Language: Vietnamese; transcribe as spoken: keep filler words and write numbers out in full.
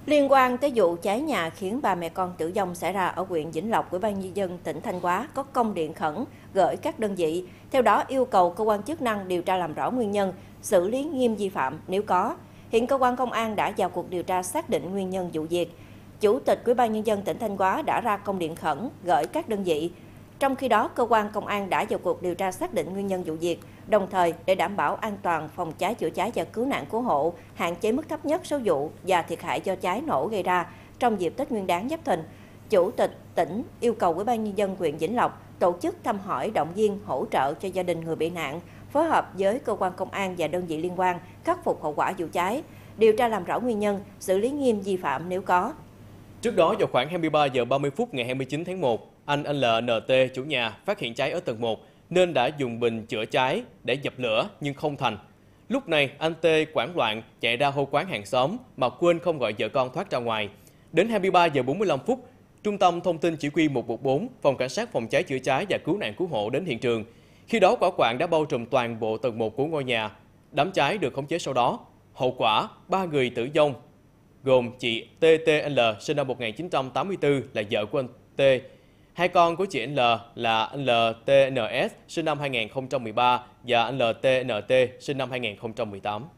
Liên quan tới vụ cháy nhà khiến ba mẹ con tử vong xảy ra ở huyện Vĩnh Lộc, Ủy ban nhân dân tỉnh Thanh Hóa có công điện khẩn gửi các đơn vị, theo đó yêu cầu cơ quan chức năng điều tra làm rõ nguyên nhân, xử lý nghiêm vi phạm nếu có. Hiện cơ quan công an đã vào cuộc điều tra xác định nguyên nhân vụ việc. Chủ tịch Ủy ban nhân dân tỉnh Thanh Hóa đã ra công điện khẩn gửi các đơn vị. Trong khi đó, cơ quan công an đã vào cuộc điều tra xác định nguyên nhân vụ việc, đồng thời để đảm bảo an toàn phòng cháy chữa cháy và cứu nạn cứu hộ, hạn chế mức thấp nhất số vụ và thiệt hại do cháy nổ gây ra trong dịp Tết Nguyên đán Giáp Thìn. Chủ tịch tỉnh yêu cầu Ủy ban nhân dân huyện Vĩnh Lộc tổ chức thăm hỏi, động viên, hỗ trợ cho gia đình người bị nạn, phối hợp với cơ quan công an và đơn vị liên quan khắc phục hậu quả vụ cháy, điều tra làm rõ nguyên nhân, xử lý nghiêm vi phạm nếu có. Trước đó, vào khoảng hai mươi ba giờ ba mươi phút ngày hai mươi chín tháng một, anh lờ en tê, chủ nhà, phát hiện cháy ở tầng một nên đã dùng bình chữa cháy để dập lửa nhưng không thành. Lúc này, anh T hoảng loạn chạy ra hô quán hàng xóm mà quên không gọi vợ con thoát ra ngoài. Đến hai mươi ba giờ bốn mươi lăm phút, Trung tâm Thông tin Chỉ huy một một bốn, Phòng Cảnh sát Phòng cháy chữa cháy và Cứu nạn cứu hộ đến hiện trường. Khi đó, hỏa hoạn đã bao trùm toàn bộ tầng một của ngôi nhà. Đám cháy được khống chế sau đó. Hậu quả, ba người tử vong, gồm chị tê tê lờ sinh năm một nghìn chín trăm tám mươi tư là vợ của anh T, hai con của chị L là anh lờ tê en ét sinh năm hai nghìn không trăm mười ba và anh lờ tê en tê sinh năm hai nghìn không trăm mười tám.